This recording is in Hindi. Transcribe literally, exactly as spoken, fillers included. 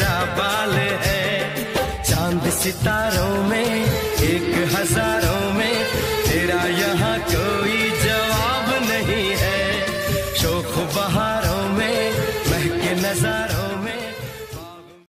तेरा बाल है। चांद सितारों में एक हजारों में तेरा